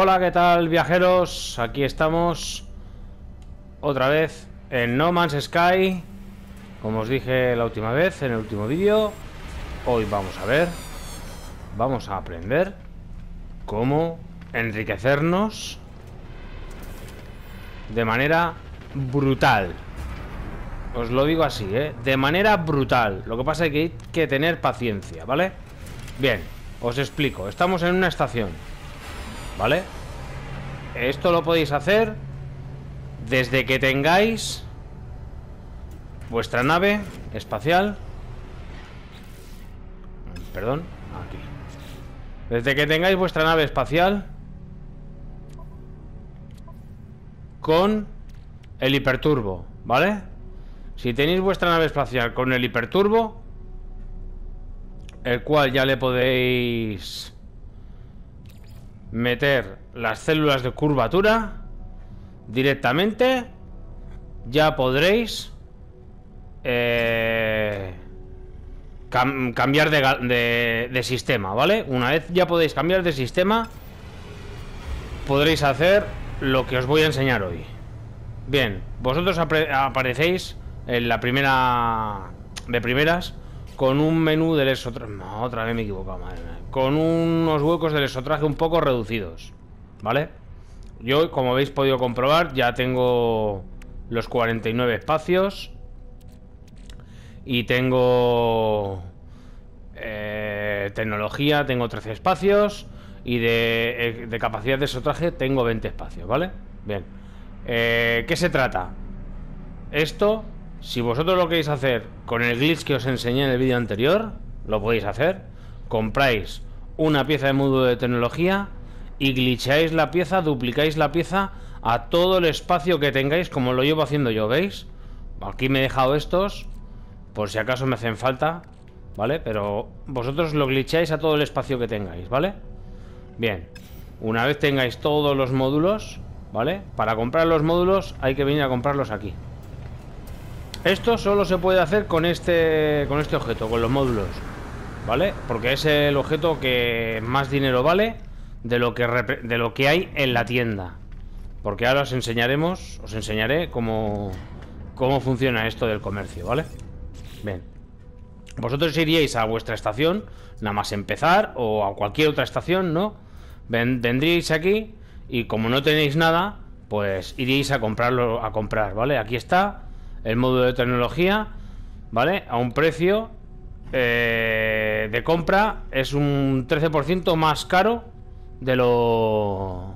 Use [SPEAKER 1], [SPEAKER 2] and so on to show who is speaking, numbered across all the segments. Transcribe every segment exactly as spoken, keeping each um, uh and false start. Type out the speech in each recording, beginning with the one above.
[SPEAKER 1] Hola, ¿qué tal, viajeros? Aquí estamos otra vez en No Man's Sky. Como os dije la última vez, en el último vídeo, hoy vamos a ver, vamos a aprender cómo enriquecernos de manera brutal. Os lo digo así, ¿eh? De manera brutal. Lo que pasa es que hay que tener paciencia, ¿vale? Bien, os explico. Estamos en una estación, ¿vale? Esto lo podéis hacer desde que tengáis vuestra nave espacial. Perdón, aquí. Desde que tengáis vuestra nave espacial con el hiperturbo, ¿vale? Si tenéis vuestra nave espacial con el hiperturbo, el cual ya le podéis meter las células de curvatura directamente, ya podréis eh, cam cambiar de, de, de sistema, ¿vale? Una vez ya podéis cambiar de sistema, podréis hacer lo que os voy a enseñar hoy. Bien, vosotros aparecéis en la primera de primeras con un menú del exotraje. No, otra vez me he equivocado, madre mía. Con unos huecos del exotraje un poco reducidos, ¿vale? Yo, como habéis podido comprobar, ya tengo los cuarenta y nueve espacios. Y tengo eh, tecnología, tengo trece espacios. Y de, de capacidad de exotraje tengo veinte espacios, ¿vale? Bien. Eh, ¿Qué se trata? Esto, si vosotros lo queréis hacer con el glitch que os enseñé en el vídeo anterior, lo podéis hacer. Compráis una pieza de módulo de tecnología y glitcháis la pieza, duplicáis la pieza a todo el espacio que tengáis, como lo llevo haciendo yo, ¿veis? Aquí me he dejado estos por si acaso me hacen falta, ¿vale? Pero vosotros lo glitcháis a todo el espacio que tengáis, ¿vale? Bien, una vez tengáis todos los módulos, ¿vale? Para comprar los módulos hay que venir a comprarlos aquí. Esto solo se puede hacer con este, con este objeto, con los módulos, ¿vale? Porque es el objeto que más dinero vale de lo que, de lo que hay en la tienda. Porque ahora os enseñaremos, os enseñaré cómo, cómo funciona esto del comercio, ¿vale? Bien. Vosotros iríais a vuestra estación, nada más empezar, o a cualquier otra estación, ¿no? Ven, vendríais aquí y como no tenéis nada, pues iríais a comprarlo, a comprar, ¿vale? Aquí está el módulo de tecnología, ¿vale? A un precio eh, de compra es un trece por ciento más caro de lo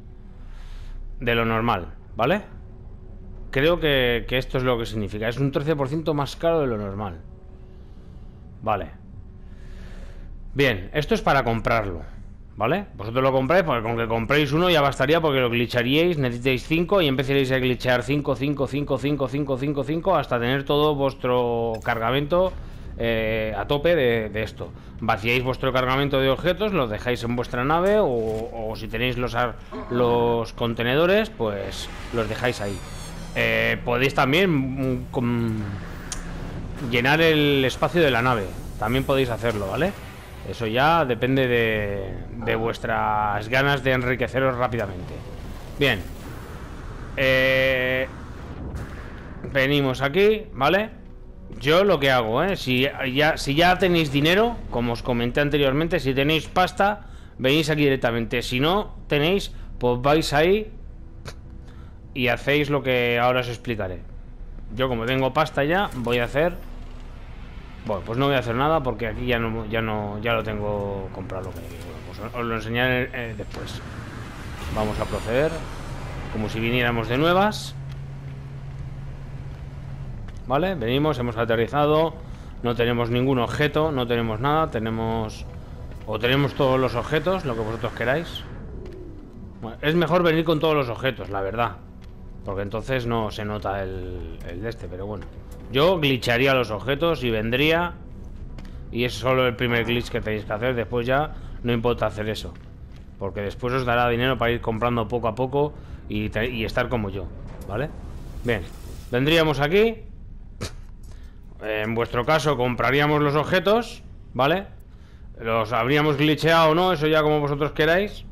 [SPEAKER 1] de lo normal, ¿vale? Creo que, que esto es lo que significa. Es un trece por ciento más caro de lo normal. Vale. Bien, esto es para comprarlo, ¿vale? Vosotros lo compráis, porque con que compréis uno ya bastaría, porque lo glitcharíais, necesitáis cinco y empezaréis a glitchar cinco, cinco, cinco, cinco, cinco, cinco, cinco hasta tener todo vuestro cargamento eh, a tope de, de esto. Vaciáis vuestro cargamento de objetos, los dejáis en vuestra nave o, o si tenéis los, los contenedores, pues los dejáis ahí. Eh, podéis también con, llenar el espacio de la nave. También podéis hacerlo, ¿vale? Eso ya depende de, de vuestras ganas de enriqueceros rápidamente. Bien. Eh, venimos aquí, ¿vale? Yo lo que hago, ¿eh? Si ya, si ya tenéis dinero, como os comenté anteriormente, si tenéis pasta, venís aquí directamente. Si no tenéis, pues vais ahí y hacéis lo que ahora os explicaré. Yo, como tengo pasta ya, voy a hacer... Bueno, pues no voy a hacer nada porque aquí ya no, ya no, ya lo tengo comprado. Lo que bueno, pues os lo enseñaré eh, después. Vamos a proceder como si viniéramos de nuevas. Vale, venimos, hemos aterrizado. No tenemos ningún objeto, no tenemos nada. Tenemos... O tenemos todos los objetos, lo que vosotros queráis. Bueno, es mejor venir con todos los objetos, la verdad, porque entonces no se nota el, el de este, pero bueno. Yo glitcharía los objetos y vendría. Y es solo el primer glitch que tenéis que hacer. Después ya no importa hacer eso, porque después os dará dinero para ir comprando poco a poco y, y estar como yo, ¿vale? Bien, vendríamos aquí. En vuestro caso compraríamos los objetos, ¿vale? Los habríamos glitcheado o no, eso ya como vosotros queráis.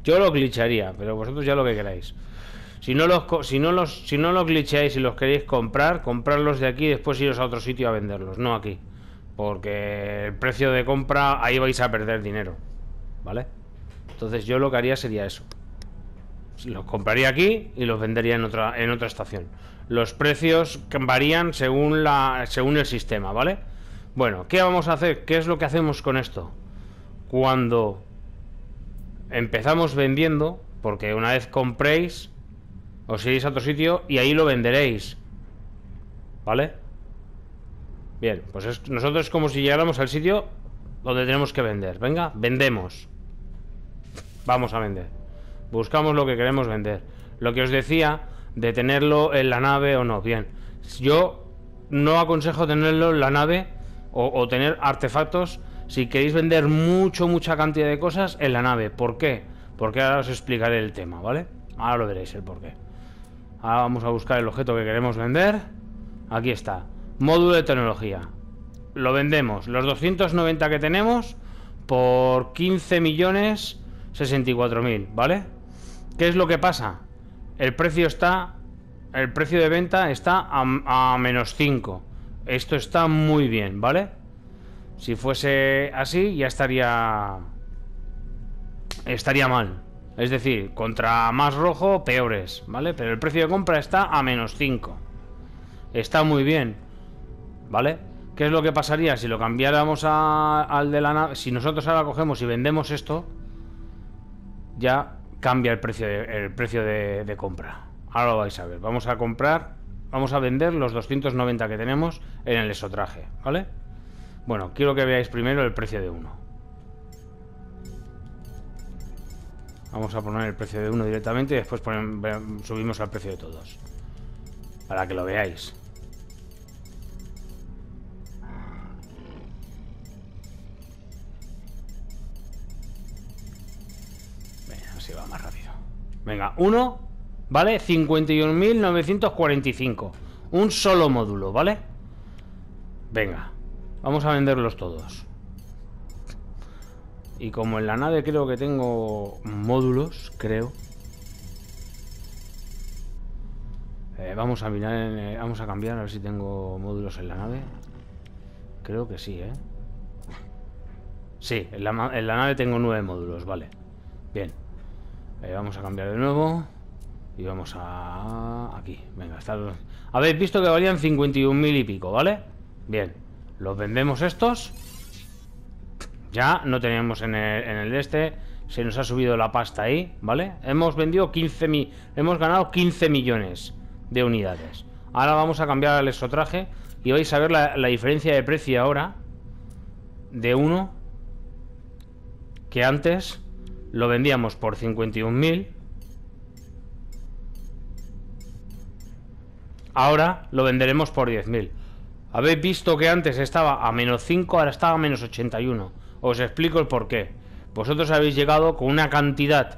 [SPEAKER 1] Yo lo glitcharía, pero vosotros ya lo que queráis. Si no los, si no los, si no los glitcháis y los queréis comprar, comprarlos de aquí y después iros a otro sitio a venderlos, no aquí. Porque el precio de compra, ahí vais a perder dinero, ¿vale? Entonces yo lo que haría sería eso. Los compraría aquí y los vendería en otra, en otra estación. Los precios varían según, la, según el sistema, ¿vale? Bueno, ¿qué vamos a hacer? ¿Qué es lo que hacemos con esto? Cuando empezamos vendiendo, porque una vez compréis, os iréis a otro sitio y ahí lo venderéis, ¿vale? Bien, pues es, nosotros es como si llegáramos al sitio donde tenemos que vender. Venga, vendemos. Vamos a vender. Buscamos lo que queremos vender. Lo que os decía de tenerlo en la nave o no. Bien, yo no aconsejo tenerlo en la nave o, o tener artefactos si queréis vender mucho, mucha cantidad de cosas en la nave. ¿Por qué? Porque ahora os explicaré el tema, ¿vale? Ahora lo veréis el porqué. Ahora vamos a buscar el objeto que queremos vender. Aquí está. Módulo de tecnología. Lo vendemos. Los doscientos noventa que tenemos por quince millones sesenta y cuatro mil, ¿vale? ¿Qué es lo que pasa? El precio está... El precio de venta está a, a menos cinco. Esto está muy bien, ¿vale? Si fuese así, ya estaría... Estaría mal. Es decir, contra más rojo, peores, ¿vale? Pero el precio de compra está a menos cinco. Está muy bien, ¿vale? ¿Qué es lo que pasaría si lo cambiáramos a, al de la nave? Si nosotros ahora cogemos y vendemos esto, ya cambia el precio de, el precio de, de compra. Ahora lo vais a ver. Vamos a comprar, vamos a vender los doscientos noventa que tenemos en el exotraje, ¿vale? Bueno, quiero que veáis primero el precio de uno. Vamos a poner el precio de uno directamente y después ponen, subimos al precio de todos. Para que lo veáis. Venga, así va más rápido. Venga, uno, ¿vale? cincuenta y un mil novecientos cuarenta y cinco. Un solo módulo, ¿vale? Venga, vamos a venderlos todos. Y como en la nave creo que tengo módulos, creo. Eh, vamos a mirar, en, eh, vamos a cambiar a ver si tengo módulos en la nave. Creo que sí, ¿eh? Sí, en la, en la nave tengo nueve módulos, vale. Bien. Eh, vamos a cambiar de nuevo. Y vamos a... Aquí, venga, está... Habéis visto que valían cincuenta y un mil y pico, ¿vale? Bien. Los vendemos estos. Ya no teníamos en el, en el este. Se nos ha subido la pasta ahí, ¿vale? Hemos vendido quince mil. Hemos ganado quince millones de unidades. Ahora vamos a cambiar al exotraje. Y vais a ver la, la diferencia de precio ahora. De uno. Que antes lo vendíamos por cincuenta y un mil. Ahora lo venderemos por diez mil. Habéis visto que antes estaba a menos cinco, ahora estaba a menos ochenta y uno. Os explico el porqué. Vosotros habéis llegado con una cantidad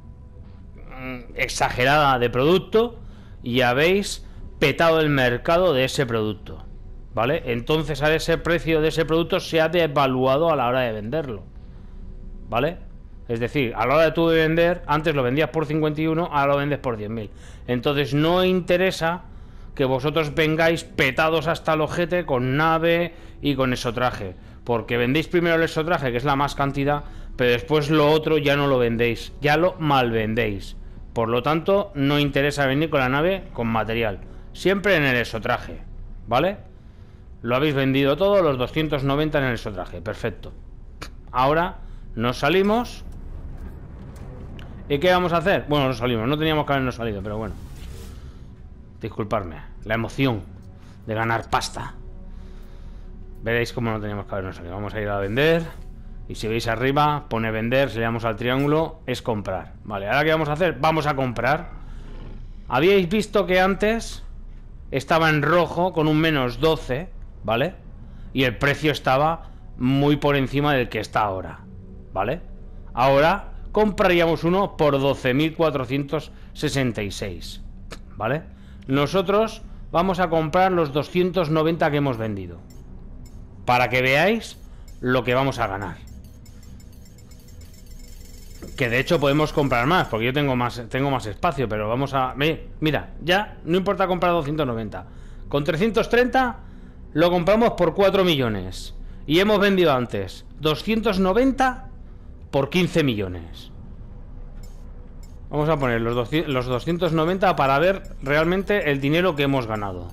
[SPEAKER 1] exagerada de producto y habéis petado el mercado de ese producto, ¿vale? Entonces a ese precio de ese producto se ha devaluado a la hora de venderlo, ¿vale? Es decir, a la hora de tú de vender, antes lo vendías por cincuenta y uno, ahora lo vendes por diez mil. Entonces no interesa que vosotros vengáis petados hasta el ojete con nave y con exotraje, porque vendéis primero el exotraje, que es la más cantidad, pero después lo otro ya no lo vendéis, ya lo mal vendéis. Por lo tanto, no interesa venir con la nave con material, siempre en el exotraje, ¿vale? Lo habéis vendido todo, los doscientos noventa en el exotraje, perfecto. Ahora nos salimos. ¿Y qué vamos a hacer? Bueno, nos salimos, no teníamos que habernos salido, pero bueno. Disculpadme, la emoción de ganar pasta. Veréis cómo no teníamos que habernos salido. Vamos a ir a vender. Y si veis arriba, pone vender, si le damos al triángulo, es comprar. Vale, ¿ahora qué vamos a hacer? Vamos a comprar. Habíais visto que antes estaba en rojo con un menos doce, ¿vale? Y el precio estaba muy por encima del que está ahora, ¿vale? Ahora compraríamos uno por doce mil cuatrocientos sesenta y seis, ¿vale? Nosotros vamos a comprar los doscientos noventa que hemos vendido, para que veáis lo que vamos a ganar. Que de hecho podemos comprar más, porque yo tengo más, tengo más espacio, pero vamos a... Mira, ya no importa comprar doscientos noventa. Con trescientos treinta lo compramos por cuatro millones. Y hemos vendido antes doscientos noventa por quince millones. Vamos a poner los, doscientos, los doscientos noventa para ver realmente el dinero que hemos ganado.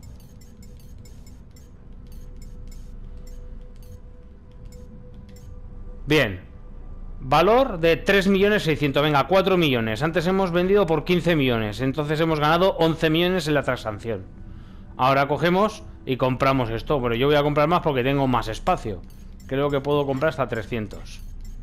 [SPEAKER 1] Bien. Valor de tres millones seiscientos. Venga, cuatro millones. Antes hemos vendido por quince millones. Entonces hemos ganado once millones en la transacción. Ahora cogemos y compramos esto. Pero yo voy a comprar más porque tengo más espacio. Creo que puedo comprar hasta trescientos.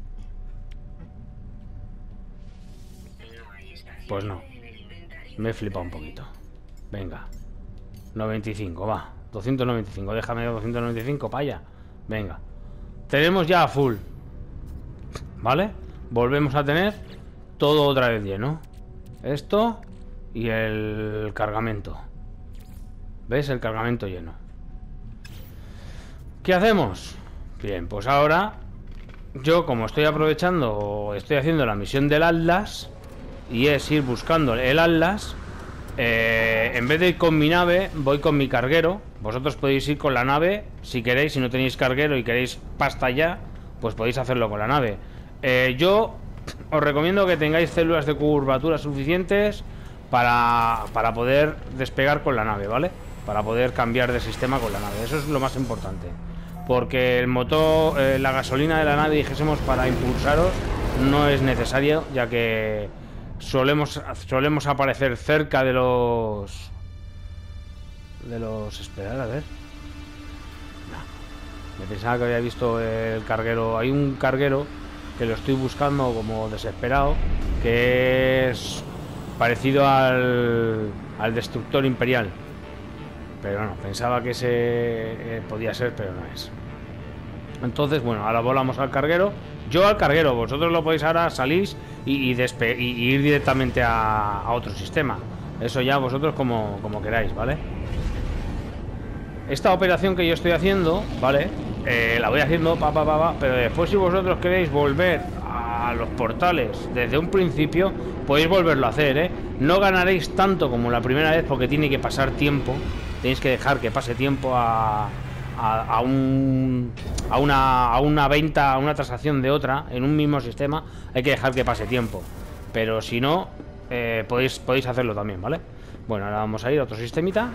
[SPEAKER 1] Pues no. Me he flipado un poquito. Venga. noventa y cinco, va. doscientos noventa y cinco. Déjame doscientos noventa y cinco para allá. Venga. Tenemos ya a full. ¿Vale? Volvemos a tener todo otra vez lleno. Esto y el cargamento. ¿Ves? El cargamento lleno. ¿Qué hacemos? Bien, pues ahora yo, como estoy aprovechando, estoy haciendo la misión del Atlas, y es ir buscando el Atlas. eh, En vez de ir con mi nave, voy con mi carguero. Vosotros podéis ir con la nave si queréis. Si no tenéis carguero y queréis pasta ya, pues podéis hacerlo con la nave. Eh, yo os recomiendo que tengáis células de curvatura suficientes para, para poder despegar con la nave, ¿vale? Para poder cambiar de sistema con la nave. Eso es lo más importante. Porque el motor, eh, la gasolina de la nave, dijésemos, para impulsaros, no es necesario, ya que solemos, solemos aparecer cerca de los... De los... Esperar, a ver. No. Me pensaba que había visto el carguero. Hay un carguero que lo estoy buscando como desesperado, que es parecido al, al destructor imperial, pero no, pensaba que ese eh, podía ser, pero no es. Entonces, bueno, ahora volamos al carguero. Yo al carguero, vosotros lo podéis ahora, salís y, y, despe y, y ir directamente a, a otro sistema. Eso ya vosotros como, como queráis, ¿vale? Esta operación que yo estoy haciendo, ¿vale? Eh, la voy haciendo pa, pa, pa, pa, pero después, si vosotros queréis volver a los portales desde un principio, podéis volverlo a hacer, ¿eh? No ganaréis tanto como la primera vez, porque tiene que pasar tiempo. Tenéis que dejar que pase tiempo a, a, a, un, a, una, a una venta, a una transacción de otra en un mismo sistema. Hay que dejar que pase tiempo. Pero si no, eh, podéis, podéis hacerlo también, ¿vale? Bueno, ahora vamos a ir a otro sistemita.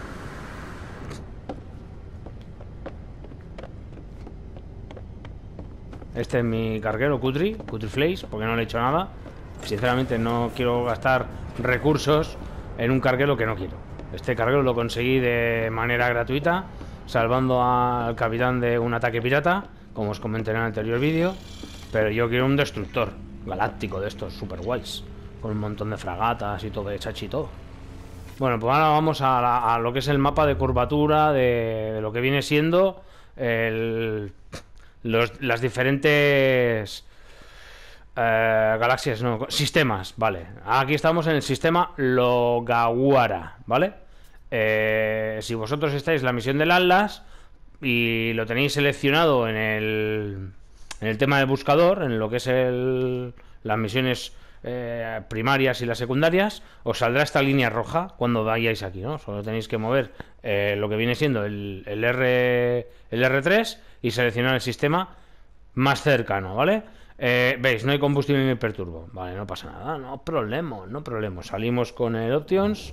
[SPEAKER 1] Este es mi carguero Cutri, Cutri Flays, porque no le he hecho nada. Sinceramente no quiero gastar recursos en un carguero que no quiero. Este carguero lo conseguí de manera gratuita, salvando al capitán de un ataque pirata, como os comenté en el anterior vídeo. Pero yo quiero un destructor galáctico de estos super guays, con un montón de fragatas y todo, de chachi y todo. Bueno, pues ahora vamos a, la, a lo que es el mapa de curvatura de, de lo que viene siendo el... Los, las diferentes eh, galaxias, no, sistemas, vale. Aquí estamos en el sistema Logawara, ¿vale? Eh, si vosotros estáis en la misión del Atlas y lo tenéis seleccionado en el, en el tema del buscador, en lo que es el, las misiones eh, primarias y las secundarias, os saldrá esta línea roja cuando vayáis aquí, ¿no? Solo tenéis que mover eh, lo que viene siendo el, el, R, el R tres y seleccionar el sistema más cercano, ¿vale? Eh, veis, no hay combustible en el perturbo. Vale, no pasa nada, no problema, no problema. Salimos con el Options.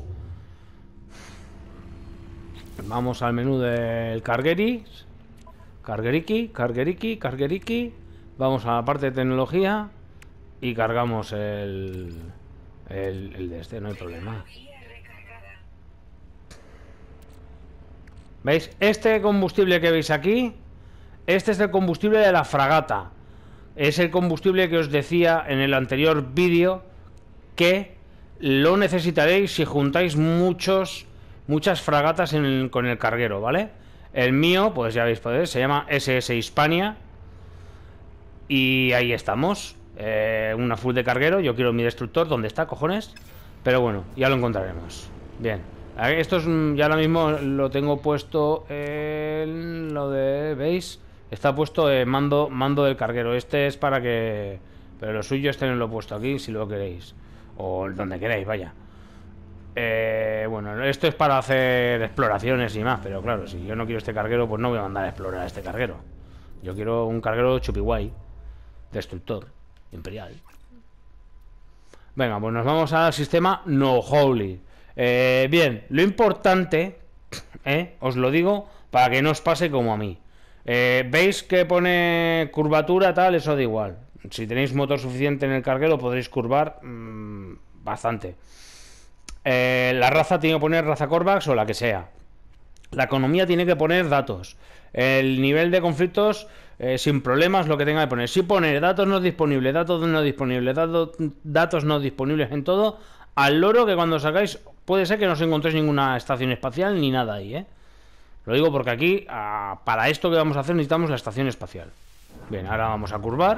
[SPEAKER 1] Vamos al menú del Cargueri. Cargueriki, Cargueriki, Cargueriki. Vamos a la parte de tecnología y cargamos el, el, el de este, no hay problema. ¿Veis? Este combustible que veis aquí, este es el combustible de la fragata. Es el combustible que os decía en el anterior vídeo, que lo necesitaréis si juntáis muchos, muchas fragatas en el, con el carguero, ¿vale? El mío, pues ya veis, pues, se llama S S Hispania. Y ahí estamos. Eh, una full de carguero. Yo quiero mi destructor. ¿Dónde está, cojones? Pero bueno, ya lo encontraremos. Bien. Esto es, ya ahora mismo lo tengo puesto en lo de... ¿Veis? Está puesto en mando, mando del carguero. Este es para que Pero lo suyo es tenerlo puesto aquí si lo queréis. O donde queráis, vaya. Eh, bueno, esto es para hacer exploraciones y más. Pero claro, si yo no quiero este carguero, pues no voy a mandar a explorar a este carguero. Yo quiero un carguero chupiguay. Destructor. Imperial. Venga, pues nos vamos al sistema No Holy. Eh, bien, lo importante, eh, os lo digo, para que no os pase como a mí. Eh, ¿Veis que pone curvatura tal? Eso da igual. Si tenéis motor suficiente en el carguero podréis curvar mmm, bastante. Eh, la raza tiene que poner raza Corvax o la que sea. La economía tiene que poner datos. El nivel de conflictos eh, sin problemas lo que tenga que poner. Si pone datos no disponibles, datos no disponibles, datos, datos no disponibles en todo, al loro que cuando sacáis puede ser que no os encontréis ninguna estación espacial ni nada ahí, ¿eh? Lo digo porque aquí, a, para esto que vamos a hacer, necesitamos la estación espacial. Bien, ahora vamos a curvar.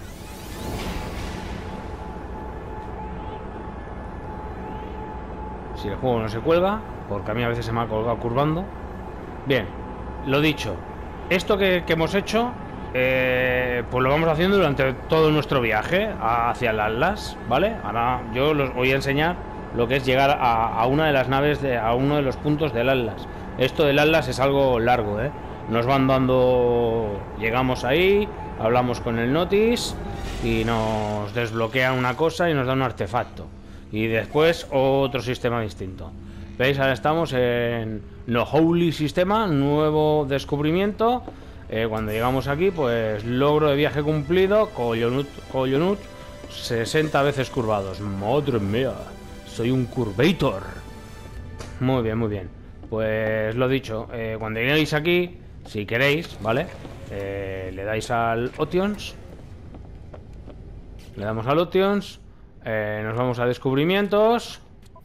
[SPEAKER 1] Si el juego no se cuelga, porque a mí a veces se me ha colgado curvando. Bien, lo dicho. Esto que, que hemos hecho, eh, pues lo vamos haciendo durante todo nuestro viaje hacia el Atlas, ¿vale? Ahora yo os voy a enseñar lo que es llegar a, a una de las naves, de, a uno de los puntos del Atlas. Esto del Atlas es algo largo, ¿eh? Nos van dando... Llegamos ahí, hablamos con el Notice y nos desbloquean una cosa y nos dan un artefacto. Y después otro sistema distinto. ¿Veis? Ahora estamos en No Holy Sistema, nuevo descubrimiento. Eh, cuando llegamos aquí, pues logro de viaje cumplido, Collonut, Collonut, sesenta veces curvados. Madre mía, soy un curvator. Muy bien, muy bien. Pues lo dicho, eh, cuando lleguéis aquí, si queréis, ¿vale? Eh, le dais al Options. Le damos al Options. Eh, nos vamos a descubrimientos.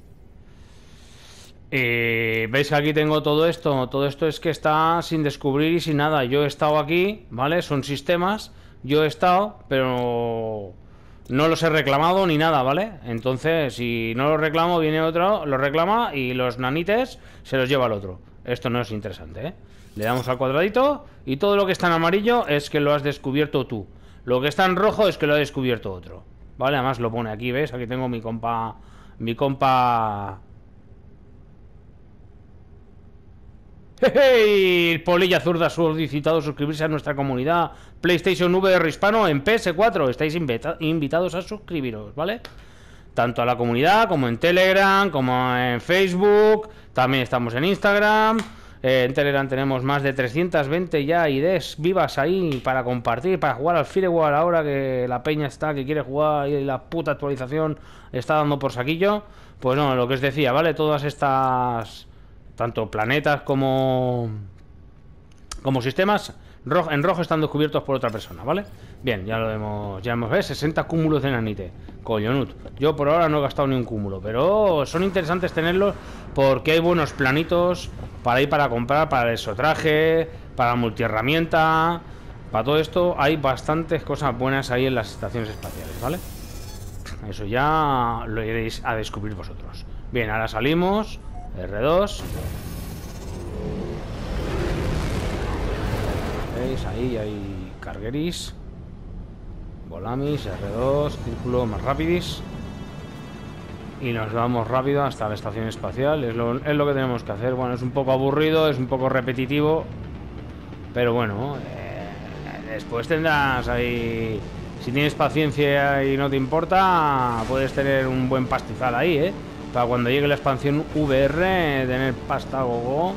[SPEAKER 1] Y veis que aquí tengo todo esto. Todo esto es que está sin descubrir y sin nada. Yo he estado aquí, ¿vale? Son sistemas. Yo he estado, pero no los he reclamado ni nada, ¿vale? Entonces, si no los reclamo, viene otro, los reclama y los nanites se los lleva al otro. Esto no es interesante, ¿eh? Le damos al cuadradito y todo lo que está en amarillo es que lo has descubierto tú. Lo que está en rojo es que lo ha descubierto otro. Vale, además lo pone aquí, ¿ves? Aquí tengo mi compa... Mi compa... ¡Hey! Polilla Zurda ha solicitado suscribirse a nuestra comunidad PlayStation V R Hispano en P S cuatro. Estáis invita invitados a suscribiros, ¿vale? Tanto a la comunidad como en Telegram, como en Facebook. También estamos en Instagram. Eh, en Telegram tenemos más de trescientas veinte ya I Ds vivas ahí para compartir, para jugar al Firewall ahora que la peña está, que quiere jugar y la puta actualización está dando por saquillo. Pues no, lo que os decía, ¿vale? Todas estas... Tanto planetas como como sistemas rojo, en rojo están descubiertos por otra persona, ¿vale? Bien, ya lo hemos, ya hemos visto, sesenta cúmulos de nanite. Collonut. Yo por ahora no he gastado ni un cúmulo, pero son interesantes tenerlos porque hay buenos planitos para ir para comprar, para el exotraje, para multiherramienta, para todo esto. Hay bastantes cosas buenas ahí en las estaciones espaciales, ¿vale? Eso ya lo iréis a descubrir vosotros. Bien, ahora salimos. R dos. ¿Veis? Ahí hay cargueris. Volamis, R dos, círculo más rapidis. Y nos vamos rápido hasta la estación espacial. Es lo, es lo que tenemos que hacer. Bueno, es un poco aburrido, es un poco repetitivo. Pero bueno, eh, después tendrás ahí... Si tienes paciencia y no te importa, puedes tener un buen pastizal ahí, ¿eh? Para cuando llegue la expansión V R, tener pasta gogo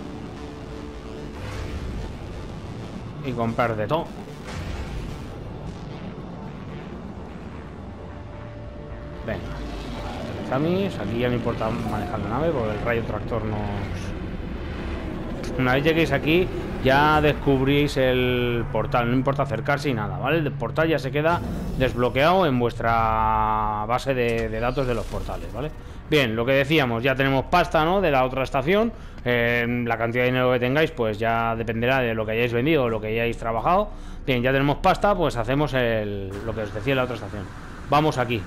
[SPEAKER 1] y comprar de todo. Venga, Zamis, aquí ya no importa manejar la nave porque el rayo tractor nos... Una vez lleguéis aquí ya descubrís el portal, no importa acercarse y nada, ¿vale? El portal ya se queda desbloqueado en vuestra base de, de datos de los portales, ¿vale? Bien, lo que decíamos, ya tenemos pasta, ¿no? De la otra estación. Eh, la cantidad de dinero que tengáis, pues ya dependerá de lo que hayáis vendido o lo que hayáis trabajado. Bien, ya tenemos pasta, pues hacemos el, lo que os decía en la otra estación. Vamos aquí.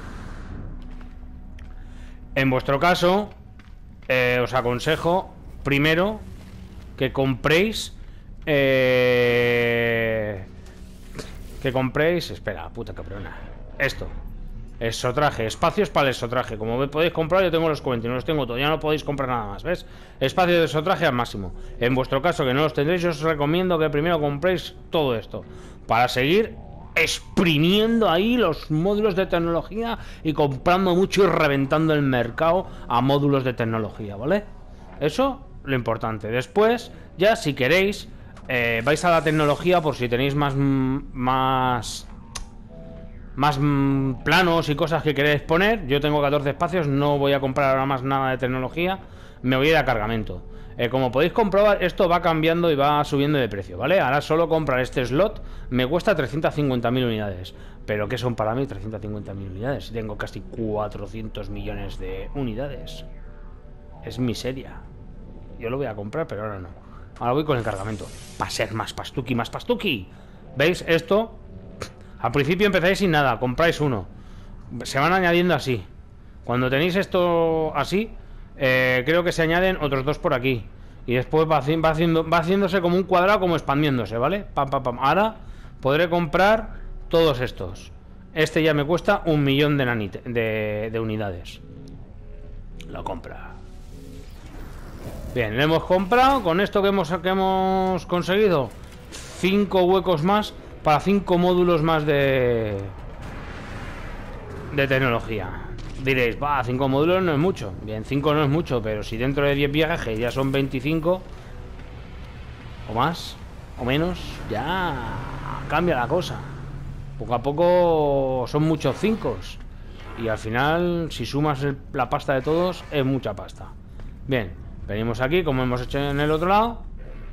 [SPEAKER 1] En vuestro caso, eh, os aconsejo primero que compréis... Eh, que compréis... Espera, puta cabrona. Esto. Exotraje, espacios para el exotraje. Como podéis comprar, yo tengo los cuarenta y no los tengo todos. Ya no podéis comprar nada más, ¿ves? Espacios de exotraje al máximo. En vuestro caso, que no los tendréis, yo os recomiendo que primero compréis todo esto. Para seguir exprimiendo ahí los módulos de tecnología y comprando mucho y reventando el mercado a módulos de tecnología, ¿vale? Eso, lo importante. Después, ya si queréis, eh, vais a la tecnología por si tenéis más... más... más mmm, planos y cosas que queréis poner. Yo tengo catorce espacios, no voy a comprar ahora más nada de tecnología. Me voy a ir a cargamento. eh, Como podéis comprobar, esto va cambiando y va subiendo de precio, ¿vale? Ahora solo comprar este slot me cuesta trescientas cincuenta mil unidades. Pero ¿qué son para mí trescientas cincuenta mil unidades? Si tengo casi cuatrocientos millones de unidades. Es miseria. Yo lo voy a comprar, pero ahora no. Ahora voy con el cargamento. Para ser más pastuki, más pastuki. ¿Veis? Esto... Al principio empezáis sin nada, compráis uno. Se van añadiendo así. Cuando tenéis esto así, eh, creo que se añaden otros dos por aquí. Y después va, va, haciendo, va haciéndose como un cuadrado, como expandiéndose, ¿vale? Pam, pam, pam. Ahora podré comprar todos estos. Este ya me cuesta un millón de, nanite, de, de unidades. Lo compra. Bien, lo hemos comprado. Con esto que hemos, que hemos conseguido, cinco huecos más para cinco módulos más de de tecnología. Diréis, va, cinco módulos no es mucho. Bien, cinco no es mucho, pero si dentro de diez viajes ya son veinticinco o más o menos, ya cambia la cosa. Poco a poco son muchos cinco y al final, si sumas el, la pasta de todos, es mucha pasta. Bien, venimos aquí como hemos hecho en el otro lado.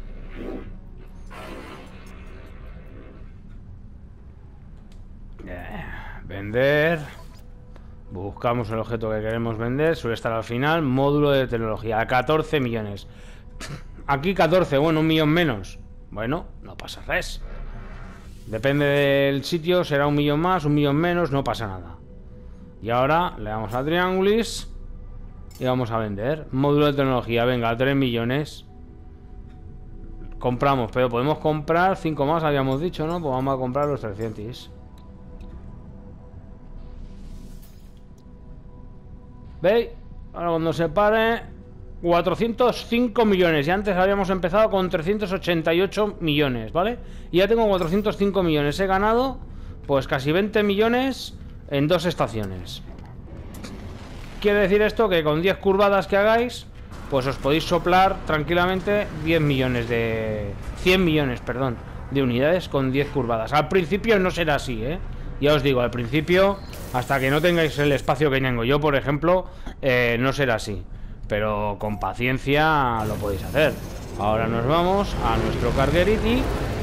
[SPEAKER 1] Vender. Buscamos el objeto que queremos vender. Suele estar al final. Módulo de tecnología. catorce millones. Aquí catorce. Bueno, un millón menos. Bueno, no pasa res. Depende del sitio. Será un millón más, un millón menos. No pasa nada. Y ahora le damos a triángulis. Y vamos a vender. Módulo de tecnología. Venga, tres millones. Compramos. Pero podemos comprar cinco más. Habíamos dicho, ¿no? Pues vamos a comprar los trescientos. ¿Veis? Ahora cuando se pare, cuatrocientos cinco millones. Y antes habíamos empezado con trescientos ochenta y ocho millones, ¿vale? Y ya tengo cuatrocientos cinco millones. He ganado pues casi veinte millones en dos estaciones. Quiere decir esto que con diez curvadas que hagáis, pues os podéis soplar tranquilamente diez millones de... cien millones, perdón, de unidades con diez curvadas. Al principio no será así, ¿eh? Ya os digo, al principio, hasta que no tengáis el espacio que tengo yo, por ejemplo, eh, no será así. Pero con paciencia lo podéis hacer. Ahora nos vamos a nuestro Cargueriti.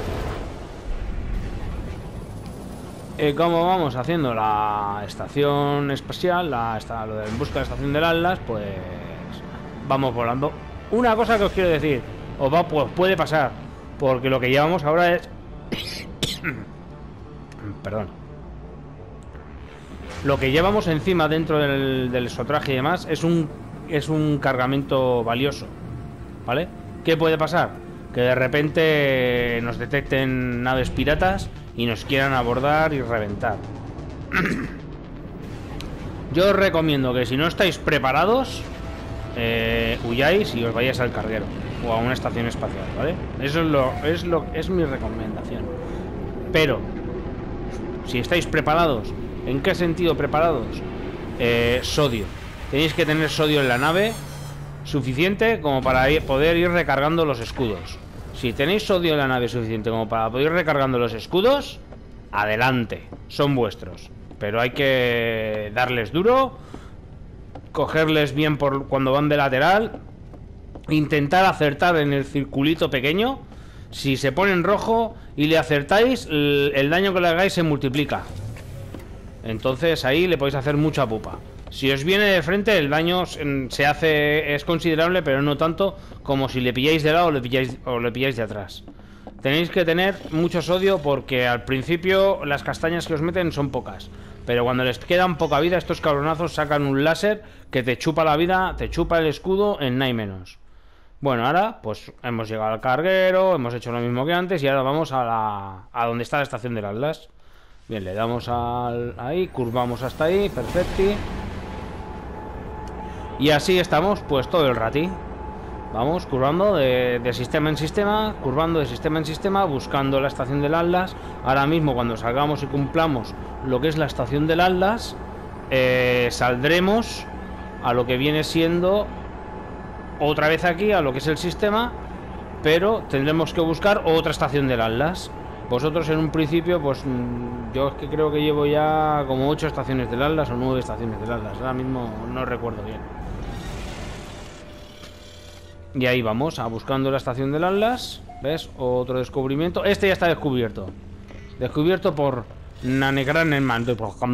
[SPEAKER 1] Eh, como vamos haciendo la estación espacial, la, esta, lo de en busca de la estación del Atlas, pues vamos volando. Una cosa que os quiero decir, os va, pues puede pasar, porque lo que llevamos ahora es... Perdón. Lo que llevamos encima dentro del, del exotraje y demás es un, es un cargamento valioso, ¿vale? ¿Qué puede pasar? Que de repente nos detecten naves piratas y nos quieran abordar y reventar. Yo os recomiendo que si no estáis preparados, eh, huyáis y os vayáis al carguero o a una estación espacial, ¿vale? Eso es lo, es lo, es mi recomendación. Pero si estáis preparados, ¿en qué sentido preparados? Eh, sodio. Tenéis que tener sodio en la nave suficiente como para ir, poder ir recargando los escudos. Si tenéis sodio en la nave suficiente como para poder ir recargando los escudos, adelante, son vuestros. Pero hay que darles duro, cogerles bien por cuando van de lateral, intentar acertar en el circulito pequeño. Si se pone en rojo y le acertáis, el, el daño que le hagáis se multiplica. Entonces ahí le podéis hacer mucha pupa. Si os viene de frente, el daño se hace, es considerable, pero no tanto como si le pilláis de lado o le pilláis, o le pilláis de atrás. Tenéis que tener mucho sodio porque al principio las castañas que os meten son pocas, pero cuando les quedan poca vida, estos cabronazos sacan un láser que te chupa la vida, te chupa el escudo en nada y menos. Bueno, ahora pues hemos llegado al carguero, hemos hecho lo mismo que antes y ahora vamos a la a donde está la estación del Atlas. Bien, le damos al, ahí, curvamos hasta ahí, perfecto. Y así estamos, pues todo el ratí. Vamos curvando de, de sistema en sistema, curvando de sistema en sistema, buscando la estación del Atlas. Ahora mismo, cuando salgamos y cumplamos lo que es la estación del Atlas, eh, saldremos a lo que viene siendo otra vez aquí, a lo que es el sistema, pero tendremos que buscar otra estación del Atlas. Vosotros en un principio, pues yo es que creo que llevo ya como ocho estaciones del Atlas o nueve estaciones del Atlas. Ahora mismo no recuerdo bien. Y ahí vamos, a buscando la estación del Atlas. ¿Ves? Otro descubrimiento. Este ya está descubierto. Descubierto por Nanegranenman.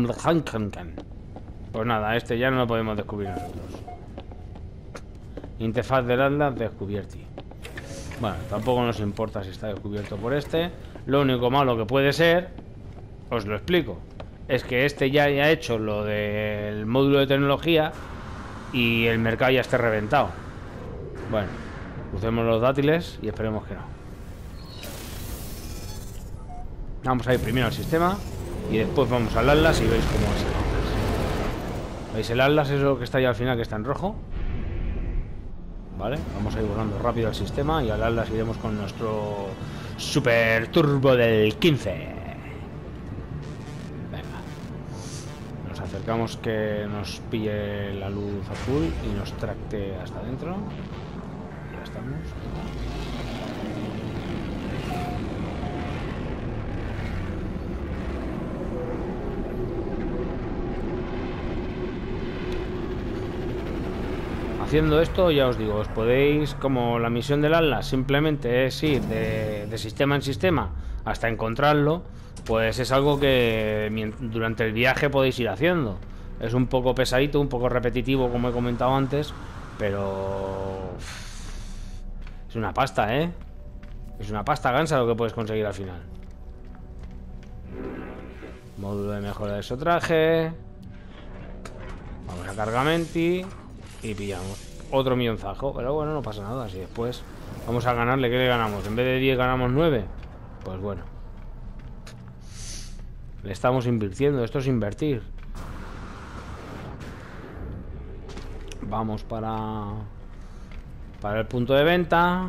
[SPEAKER 1] Pues nada, este ya no lo podemos descubrir nosotros. Interfaz del Atlas descubierto. Bueno, tampoco nos importa si está descubierto por este. Lo único malo que puede ser, os lo explico, es que este ya haya hecho lo del módulo de tecnología y el mercado ya esté reventado. Bueno, crucemos los dátiles y esperemos que no. Vamos a ir primero al sistema y después vamos al Atlas y veis cómo es el Atlas. ¿Veis el Atlas? Es lo que está ahí al final, que está en rojo. Vale, vamos a ir volando rápido al sistema y al Atlas iremos con nuestro Super Turbo del quince. Venga. Nos acercamos que nos pille la luz azul y nos tracte hasta adentro. Ya estamos. Haciendo esto, ya os digo, os podéis, como la misión del Atlas simplemente es ir de, de sistema en sistema hasta encontrarlo, pues es algo que durante el viaje podéis ir haciendo. Es un poco pesadito, un poco repetitivo, como he comentado antes, pero es una pasta, ¿eh? Es una pasta gansa lo que puedes conseguir al final. Módulo de mejora de sotraje. Vamos a cargamenti. Y pillamos otro millonzajo. Pero bueno, no pasa nada. Si después vamos a ganarle, ¿qué le ganamos? En vez de diez ganamos nueve. Pues bueno, le estamos invirtiendo. Esto es invertir. Vamos para Para el punto de venta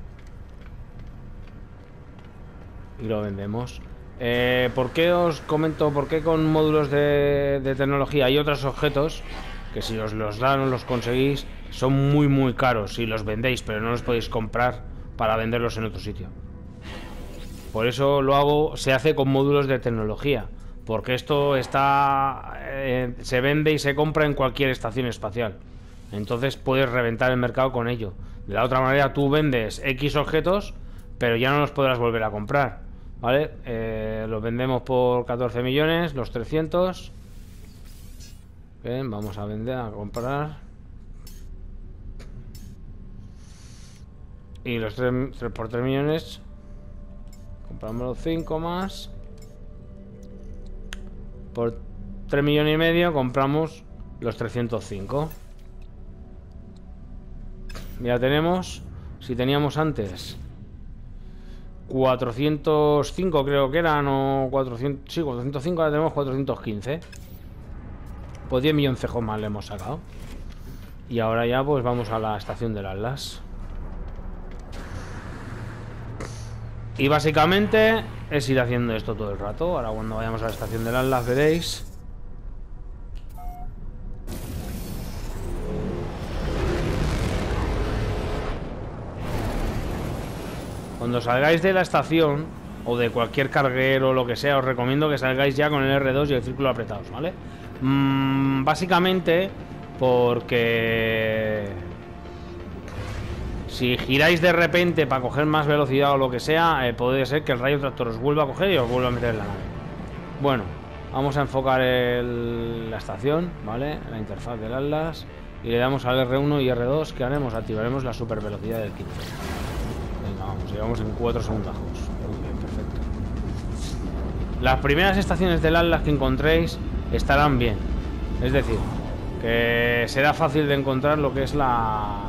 [SPEAKER 1] y lo vendemos. eh, ¿Por qué os comento? ¿Por qué con módulos de, de tecnología hay otros objetos que si os los dan o los conseguís son muy muy caros si los vendéis, pero no los podéis comprar para venderlos en otro sitio? Por eso lo hago, se hace con módulos de tecnología, porque esto está eh, se vende y se compra en cualquier estación espacial. Entonces puedes reventar el mercado con ello. De la otra manera tú vendes X objetos, pero ya no los podrás volver a comprar, ¿vale? Eh, los vendemos por catorce millones, los trescientos. Bien, vamos a vender, a comprar. Y los tres por tres millones. Compramos los cinco más. Por tres millones y medio compramos los trescientos cinco. Ya tenemos. Si teníamos antes cuatrocientos cinco creo que eran, o cuatrocientos, sí, cuatrocientos cinco, ahora tenemos cuatrocientos quince. Pues diez milloncejos más le hemos sacado. Y ahora ya pues vamos a la estación del Atlas. Y básicamente es ir haciendo esto todo el rato. Ahora cuando vayamos a la estación del Atlas veréis. Cuando salgáis de la estación o de cualquier carguero o lo que sea, os recomiendo que salgáis ya con el erre dos y el círculo apretados, ¿vale? Mm, básicamente porque si giráis de repente para coger más velocidad o lo que sea, eh, puede ser que el rayo tractor os vuelva a coger y os vuelva a meter en la nave. Bueno, vamos a enfocar el, la estación, ¿vale? La interfaz del Atlas. Y le damos al erre uno y erre dos. ¿Qué haremos? Activaremos la super velocidad del quince. Venga, vamos, llegamos en cuatro segundajos. Muy bien, perfecto. Las primeras estaciones del Atlas que encontréis estarán bien. Es decir, que será fácil de encontrar lo que es la...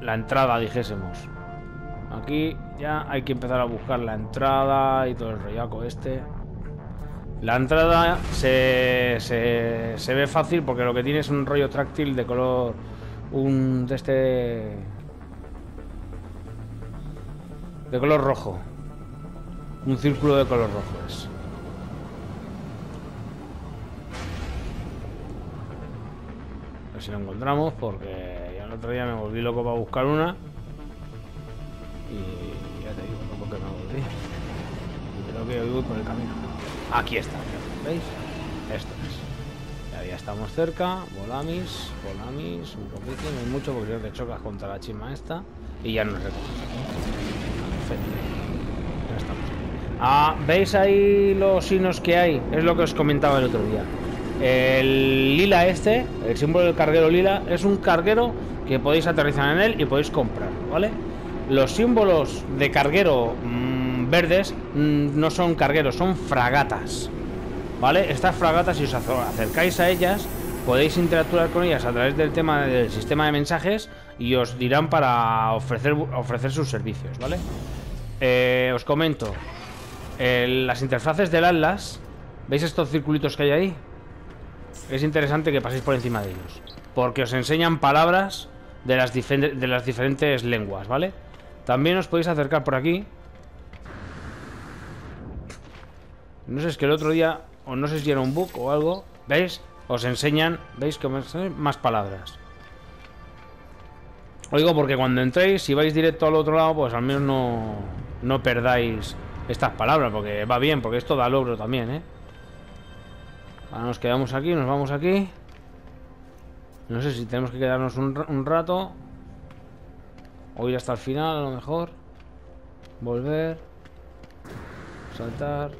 [SPEAKER 1] la entrada, dijésemos. Aquí ya hay que empezar a buscar la entrada y todo el rollaco este. La entrada se, se, se ve fácil porque lo que tiene es un rollo táctil de color... Un... de este... de color rojo. Un círculo de color rojo es. A ver si lo encontramos porque ya el otro día me volví loco para buscar una. Y ya te digo, loco que me volví. Y creo que hoy voy por el camino. Aquí está, ¿veis? Esto es. Ya, ya estamos cerca. Volamis, volamis, un poquito, no hay mucho porque si no te chocas contra la chima esta. Y ya nos recoges. Perfecto. Ya estamos. Ah, ¿veis ahí los signos que hay? Es lo que os comentaba el otro día. El lila este, el símbolo del carguero lila, es un carguero que podéis aterrizar en él y podéis comprar, ¿vale? Los símbolos de carguero mmm, verdes mmm, no son cargueros, son fragatas, ¿vale? Estas fragatas, si os acercáis a ellas, podéis interactuar con ellas a través del tema del sistema de mensajes y os dirán para ofrecer, ofrecer sus servicios, ¿vale? Eh, os comento, el, las interfaces del Atlas, ¿veis estos circulitos que hay ahí? Es interesante que paséis por encima de ellos, porque os enseñan palabras de las, de las diferentes lenguas, ¿vale? También os podéis acercar por aquí. No sé, es que el otro día, o no sé si era un bug o algo, ¿veis? Os enseñan, ¿veis? Que más palabras. Os digo porque cuando entréis, si vais directo al otro lado, pues al menos no, no perdáis estas palabras, porque va bien, porque esto da logro también, ¿eh? Ahora nos quedamos aquí, nos vamos aquí. No sé si tenemos que quedarnos un, un rato o ir hasta el final, a lo mejor. Volver. Saltar.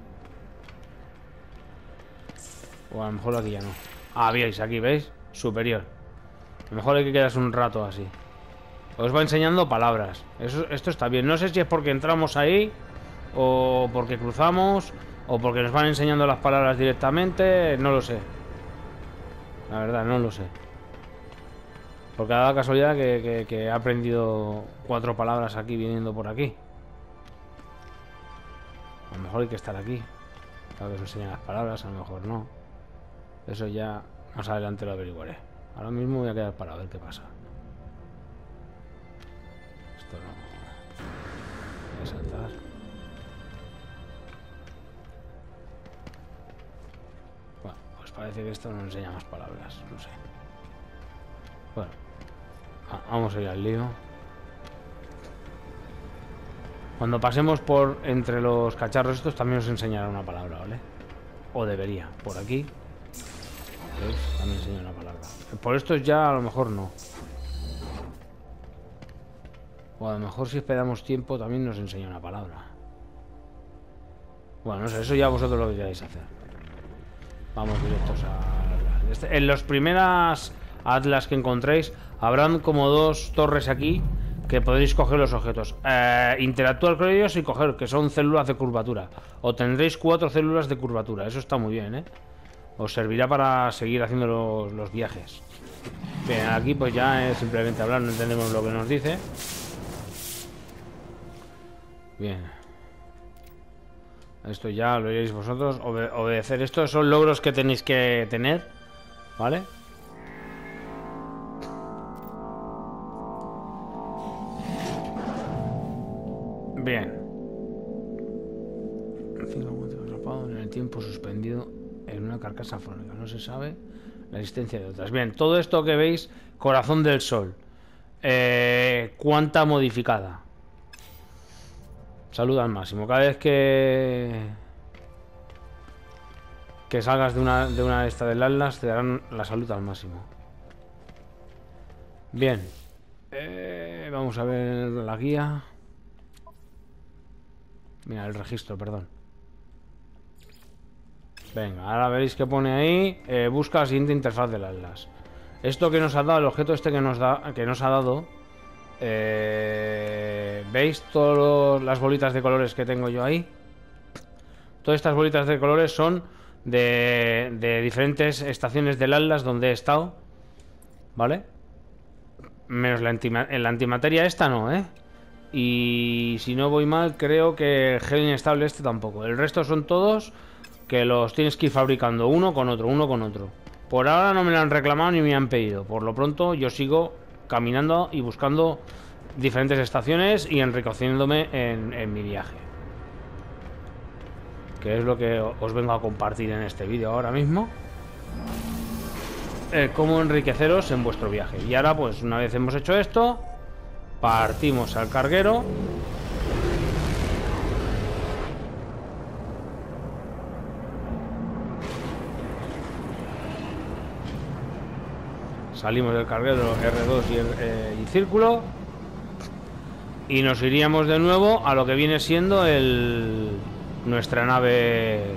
[SPEAKER 1] O a lo mejor aquí ya no. Ah, veis, aquí, ¿veis? Superior. A lo mejor hay que quedarse un rato así. Os va enseñando palabras. Eso, esto está bien. No sé si es porque entramos ahí, o porque cruzamos, o porque nos van enseñando las palabras directamente. No lo sé. La verdad, no lo sé. Porque ha dado casualidad que, que, que he aprendido cuatro palabras aquí viniendo por aquí. A lo mejor hay que estar aquí. Para que os enseñen las palabras, a lo mejor no. Eso ya más adelante lo averiguaré. Ahora mismo voy a quedar para ver qué pasa. Esto no... Voy a saltar. Bueno, pues parece que esto no enseña más palabras. No sé. Bueno. Vamos a ir al lío. Cuando pasemos por entre los cacharros estos también os enseñará una palabra, ¿vale? O debería. Por aquí. ¿Veis? También enseña una palabra. Por estos ya a lo mejor no. O a lo mejor si esperamos tiempo también nos enseña una palabra. Bueno, no sé, eso ya vosotros lo queráis hacer. Vamos directos a... Este, en las primeras atlas que encontréis habrán como dos torres aquí que podréis coger los objetos. Eh, interactuar con ellos y coger, que son células de curvatura. O tendréis cuatro células de curvatura. Eso está muy bien, ¿eh? Os servirá para seguir haciendo los, los viajes. Bien, aquí pues ya es simplemente hablar, no entendemos lo que nos dice. Bien. Esto ya lo haréis vosotros. Obe obedecer. Estos son logros que tenéis que tener, ¿vale? Bien. Atrapado en el tiempo suspendido en una carcasa fónica. No se sabe la existencia de otras. Bien, todo esto que veis, corazón del sol. Eh, cuanta modificada. Salud al máximo. Cada vez que que salgas de una de una de estas del Atlas te darán la salud al máximo. Bien. Eh, vamos a ver la guía. Mira, el registro, perdón. Venga, ahora veréis que pone ahí. Eh, busca la siguiente interfaz del Atlas. Esto que nos ha dado, el objeto este que nos da, que nos ha dado. Eh, ¿Veis todas las bolitas de colores que tengo yo ahí? Todas estas bolitas de colores son de, de diferentes estaciones del Atlas donde he estado, ¿vale? Menos la, antima la antimateria esta no, ¿eh? Y si no voy mal, creo que el gel inestable este tampoco. El resto son todos que los tienes que ir fabricando uno con otro, uno con otro. Por ahora no me lo han reclamado ni me han pedido. Por lo pronto yo sigo caminando y buscando diferentes estaciones y enriqueciéndome en, en mi viaje. Que es lo que os vengo a compartir en este vídeo ahora mismo. Eh, cómo enriqueceros en vuestro viaje. Y ahora pues una vez hemos hecho esto, partimos al carguero. Salimos del carguero erre dos y, eh, y círculo. Y nos iríamos de nuevo a lo que viene siendo el nuestra nave.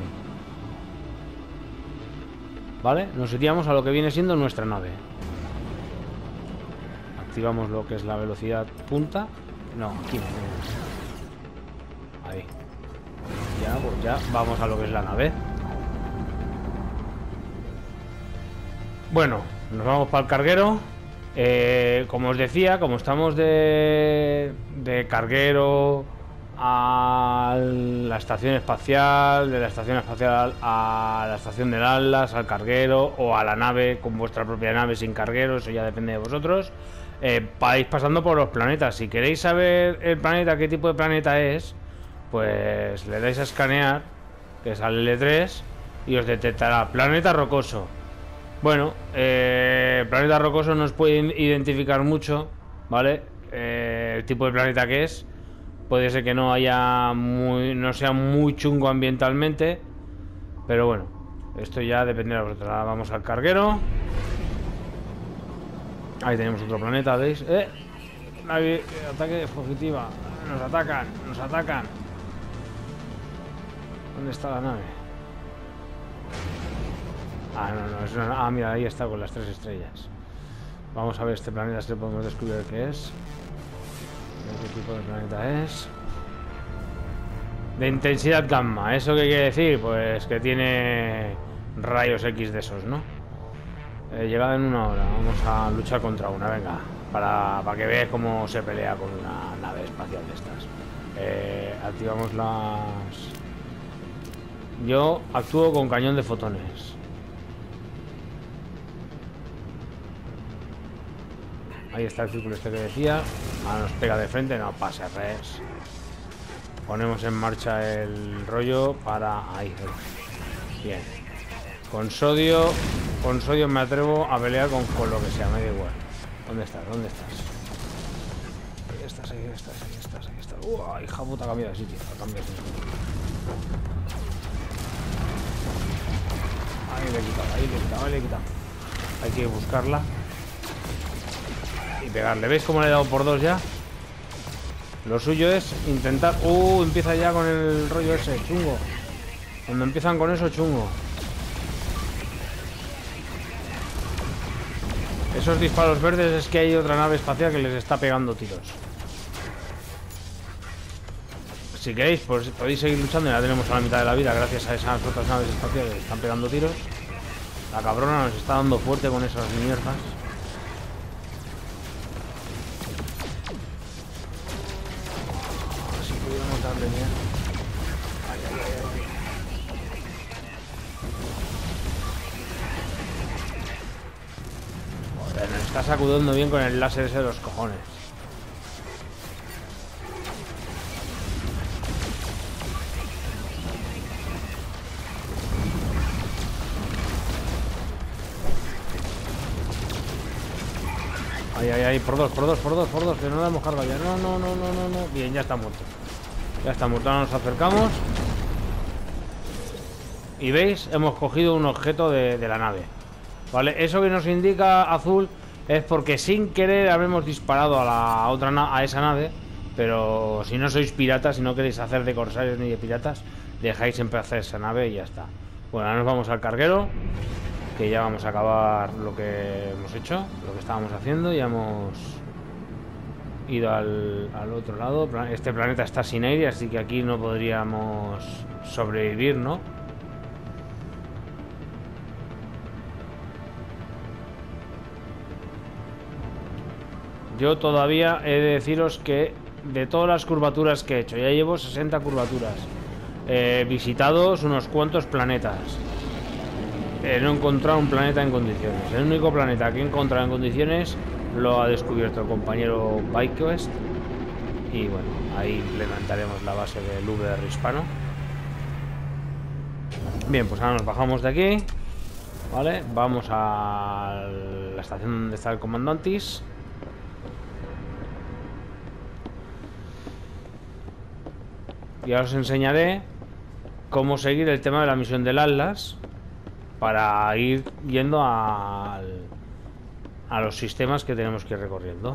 [SPEAKER 1] ¿Vale? Nos iríamos a lo que viene siendo nuestra nave. Activamos lo que es la velocidad punta. No, aquí no. Ahí. Ya, pues ya vamos a lo que es la nave. Bueno, nos vamos para el carguero. Eh, como os decía, como estamos de, de carguero a la estación espacial, de la estación espacial a la estación del Atlas, al carguero o a la nave con vuestra propia nave sin carguero, eso ya depende de vosotros. Eh, vais pasando por los planetas. Si queréis saber el planeta, qué tipo de planeta es, pues le dais a escanear, que es al ele tres, y os detectará planeta rocoso. Bueno, eh, el planeta rocoso no os puede identificar mucho, ¿vale? Eh, el tipo de planeta que es. Puede ser que no haya muy, no sea muy chungo ambientalmente, pero bueno, esto ya depende de vosotros. Ahora vamos al carguero. Ahí tenemos otro planeta, ¿veis? ¡Eh! Nave, ataque fugitiva. Nos atacan, nos atacan. ¿Dónde está la nave? Ah, no, no, es una... Ah, mira, ahí está con las tres estrellas. Vamos a ver este planeta si podemos descubrir qué es. ¿Qué tipo de planeta es? De intensidad gamma. ¿Eso qué quiere decir? Pues que tiene rayos X de esos, ¿no? Eh, llegada en una hora. Vamos a luchar contra una, venga. Para, para que veáis cómo se pelea con una nave espacial de estas. Eh, activamos las... Yo actúo con cañón de fotones. Ahí está el círculo este que decía. Ahora nos pega de frente, no pase res. Ponemos en marcha el rollo para... Ahí, bien. Con sodio... Con sodio me atrevo a pelear con, con lo que sea, me da igual. ¿Dónde estás? ¿Dónde estás? Ahí estás, ahí estás, ahí estás, ahí estás. ¡Uah! Hija puta, ha cambiado de sitio. Ha cambiado de sitio. Ahí le he quitado, ahí le he quitado, ahí le he quitado. Hay que buscarla. Y pegarle. ¿Veis cómo le he dado por dos ya? Lo suyo es intentar... ¡Uh! Empieza ya con el rollo ese, chungo. Cuando empiezan con eso, chungo. Esos disparos verdes es que hay otra nave espacial que les está pegando tiros. Si queréis, pues podéis seguir luchando. Ya tenemos a la mitad de la vida gracias a esas otras naves espaciales que están pegando tiros. La cabrona nos está dando fuerte con esas mierdas. Si pudiéramos darle bien. Ay, ay, ay, ay. Joder, nos está sacudiendo bien con el láser ese de los cojones. Ay, ay, ay, por dos, por dos, por dos, por dos, que no le hemos cargado ya. No, no, no, no, no, no. Bien, ya está muerto. Ya está muerto, ahora nos acercamos. Y veis, hemos cogido un objeto de, de la nave. Vale, eso que nos indica azul es porque sin querer habremos disparado a la otra na a esa nave. Pero si no sois piratas, si no queréis hacer de corsarios ni de piratas, dejáis siempre hacer esa nave y ya está. Bueno, ahora nos vamos al carguero, que ya vamos a acabar lo que hemos hecho, lo que estábamos haciendo. Ya hemos ido al, al otro lado. Este planeta está sin aire, así que aquí no podríamos sobrevivir, ¿no? Yo todavía he de deciros que de todas las curvaturas que he hecho, ya llevo sesenta curvaturas, eh, visitados unos cuantos planetas, eh, no he encontrado un planeta en condiciones. El único planeta que he encontrado en condiciones lo ha descubierto el compañero ByteQuest. Y bueno, ahí implementaremos la base del V R hispano. Bien, pues ahora nos bajamos de aquí. Vale, vamos a la estación donde está el comandantis. Y ahora os enseñaré cómo seguir el tema de la misión del Atlas para ir yendo a, a los sistemas que tenemos que ir recorriendo.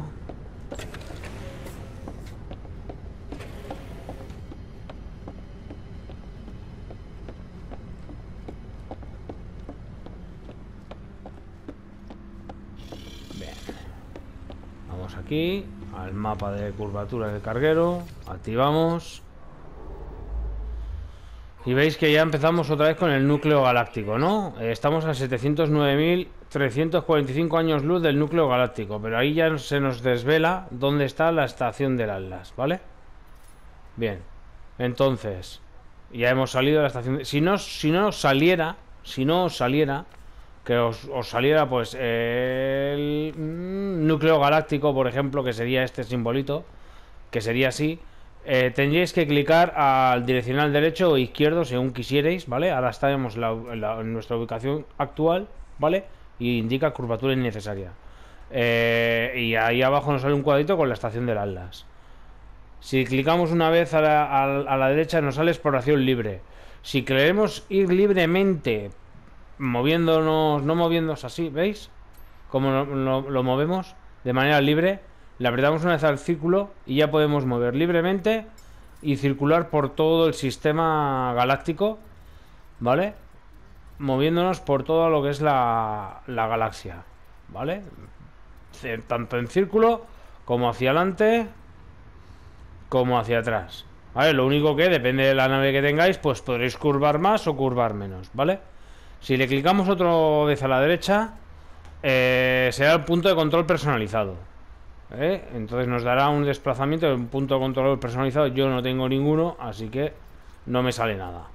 [SPEAKER 1] Bien. Vamos aquí al mapa de curvatura del carguero. Activamos. Y veis que ya empezamos otra vez con el núcleo galáctico, ¿no? Eh, estamos a setecientos nueve mil trescientos cuarenta y cinco años luz del núcleo galáctico, pero ahí ya se nos desvela dónde está la estación del Atlas, ¿vale? Bien, entonces, ya hemos salido de la estación de... Si no, si no saliera, si no os saliera, que os, os saliera pues eh, el mm, núcleo galáctico, por ejemplo, que sería este simbolito, que sería así... Eh, tendríais que clicar al direccional derecho o izquierdo según quisierais, ¿vale? Ahora estaremos en, la, en, la, en nuestra ubicación actual, ¿vale? Y indica curvatura innecesaria. Eh, y ahí abajo nos sale un cuadrito con la estación del Atlas. Si clicamos una vez a la, a, a la derecha nos sale exploración libre. Si queremos ir libremente, moviéndonos, no moviéndonos así, ¿veis? Cómo lo, lo, lo movemos de manera libre. Le apretamos una vez al círculo y ya podemos mover libremente y circular por todo el sistema galáctico, ¿vale? Moviéndonos por todo lo que es la, la galaxia, ¿vale? Tanto en círculo como hacia adelante como hacia atrás, ¿vale? Lo único que depende de la nave que tengáis, pues podréis curvar más o curvar menos, ¿vale? Si le clicamos otra vez a la derecha, eh, será el punto de control personalizado. ¿Eh? Entonces nos dará un desplazamiento, un punto de control personalizado. Yo no tengo ninguno, así que no me sale nada.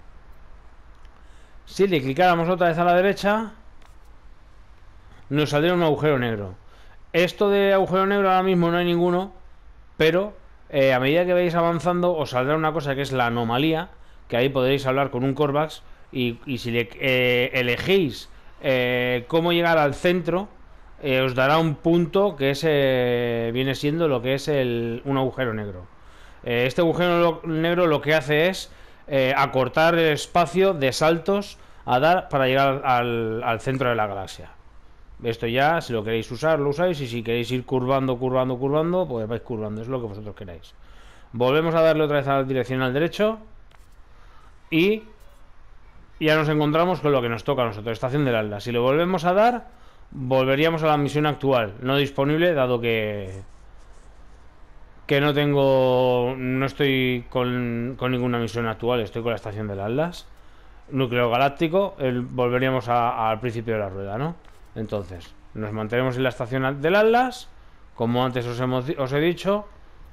[SPEAKER 1] Si le clicáramos otra vez a la derecha, nos saldría un agujero negro. Esto de agujero negro ahora mismo no hay ninguno, pero eh, a medida que vais avanzando os saldrá una cosa que es la anomalía, que ahí podréis hablar con un Corvax y, y si le eh, elegís eh, cómo llegar al centro, Eh, os dará un punto que es, eh, viene siendo lo que es el, un agujero negro. Eh, este agujero lo, negro lo que hace es eh, acortar el espacio de saltos a dar para llegar al, al centro de la galaxia. Esto ya, si lo queréis usar, lo usáis, y si queréis ir curvando, curvando, curvando, pues vais curvando, es lo que vosotros queráis. Volvemos a darle otra vez a la dirección al derecho y ya nos encontramos con lo que nos toca a nosotros, estación del Atlas. Si lo volvemos a dar, volveríamos a la misión actual, no disponible, dado que que no tengo, no estoy con, con ninguna misión actual, estoy con la estación del Atlas, núcleo galáctico. El, volveríamos a, al principio de la rueda, ¿no? Entonces, nos mantenemos en la estación del Atlas, como antes os, hemos, os he dicho.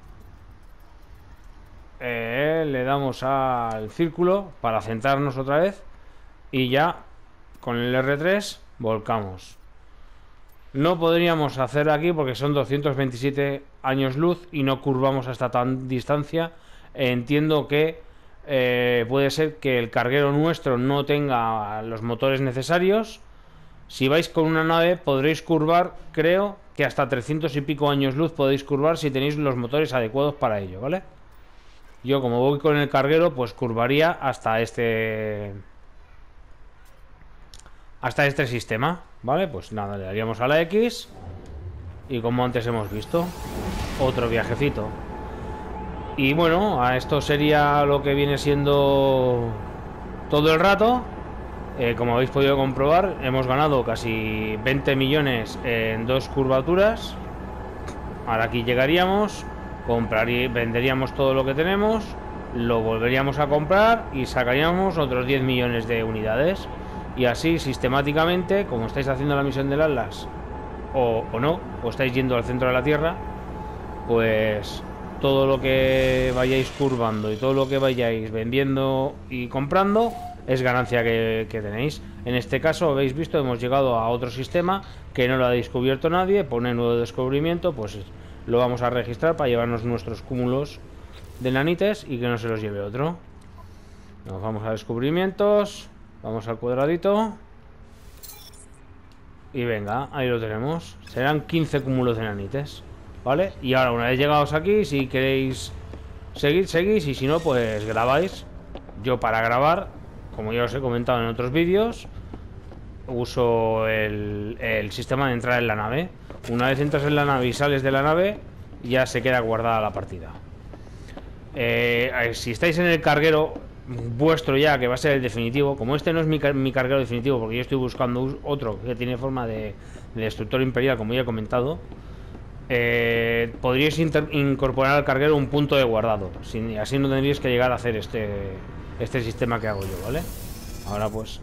[SPEAKER 1] Eh, le damos al círculo para centrarnos otra vez y ya con el R tres volcamos. No podríamos hacer aquí porque son doscientos veintisiete años luz y no curvamos hasta tan distancia. Entiendo que eh, puede ser que el carguero nuestro no tenga los motores necesarios. Si vais con una nave podréis curvar, creo que hasta trescientos y pico años luz podéis curvar si tenéis los motores adecuados para ello, ¿vale? Yo, como voy con el carguero, pues curvaría hasta este hasta este sistema, ¿vale? Pues nada, le daríamos a la X y como antes hemos visto, otro viajecito. Y bueno, a esto sería lo que viene siendo todo el rato. Eh, como habéis podido comprobar, hemos ganado casi veinte millones en dos curvaturas. Ahora aquí llegaríamos, compraría, venderíamos todo lo que tenemos, lo volveríamos a comprar y sacaríamos otros diez millones de unidades. Y así sistemáticamente, como estáis haciendo la misión del Atlas o, o no, o estáis yendo al centro de la Tierra, pues todo lo que vayáis curvando y todo lo que vayáis vendiendo y comprando es ganancia que, que tenéis. En este caso, habéis visto, hemos llegado a otro sistema que no lo ha descubierto nadie, pone nuevo descubrimiento, pues lo vamos a registrar para llevarnos nuestros cúmulos de nanites y que no se los lleve otro. Nos vamos a descubrimientos, vamos al cuadradito y venga, ahí lo tenemos. Serán quince cúmulos de nanites, ¿vale? Y ahora, una vez llegados aquí, si queréis seguir, seguís, y si no, pues grabáis. Yo, para grabar, como ya os he comentado en otros vídeos, uso el, el sistema de entrar en la nave. Una vez entras en la nave y sales de la nave, ya se queda guardada la partida. Eh, si estáis en el carguero vuestro ya, que va a ser el definitivo, como este no es mi, mi carguero definitivo, porque yo estoy buscando otro que tiene forma de, de destructor imperial, como ya he comentado, eh, podríais incorporar al carguero un punto de guardado, sin, así no tendríais que llegar a hacer este, este sistema que hago yo, ¿vale? Ahora pues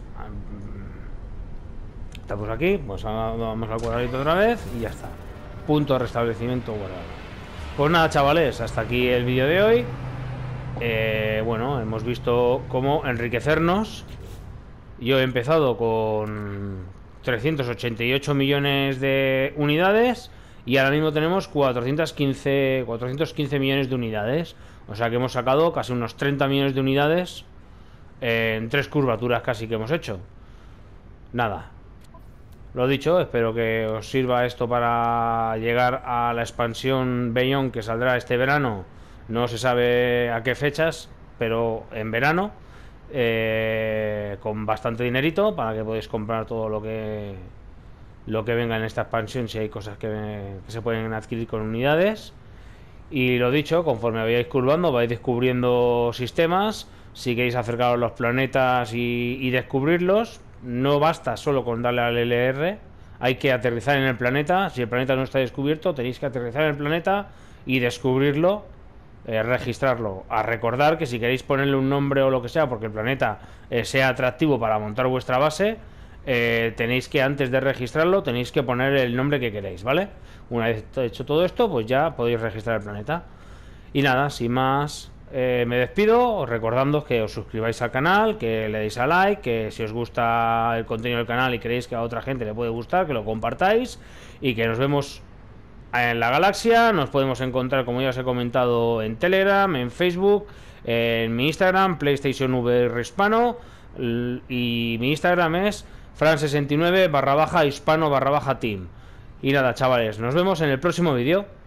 [SPEAKER 1] estamos aquí, pues vamos al cuadradito otra vez y ya está. Punto de restablecimiento guardado. Pues nada, chavales, hasta aquí el vídeo de hoy. Eh, bueno, hemos visto cómo enriquecernos. Yo he empezado con trescientos ochenta y ocho millones de unidades y ahora mismo tenemos cuatrocientos quince, cuatrocientos quince millones de unidades. O sea que hemos sacado casi unos treinta millones de unidades en tres curvaturas casi que hemos hecho. Nada, lo dicho, espero que os sirva esto para llegar a la expansión Beyond que saldrá este verano. No se sabe a qué fechas, pero en verano, eh, con bastante dinerito para que podáis comprar todo lo que lo que venga en esta expansión, si hay cosas que, que se pueden adquirir con unidades. Y lo dicho, conforme vayáis curvando vais descubriendo sistemas. Si queréis acercaros a los planetas y, y descubrirlos, no basta solo con darle al L R, hay que aterrizar en el planeta. Si el planeta no está descubierto, tenéis que aterrizar en el planeta y descubrirlo, eh, registrarlo. A recordar que si queréis ponerle un nombre o lo que sea, porque el planeta eh, sea atractivo para montar vuestra base, eh, tenéis que, antes de registrarlo, tenéis que poner el nombre que queréis, ¿vale? Una vez hecho todo esto, pues ya podéis registrar el planeta. Y nada, sin más, eh, me despido, recordando que os suscribáis al canal, que le deis a like, que si os gusta el contenido del canal y creéis que a otra gente le puede gustar, que lo compartáis, y que nos vemos en la galaxia. Nos podemos encontrar, como ya os he comentado, en Telegram, en Facebook, en mi Instagram, PlayStation V R Hispano, y mi Instagram es fran sesenta y nueve barra baja hispano barra baja team. Y nada, chavales, nos vemos en el próximo vídeo.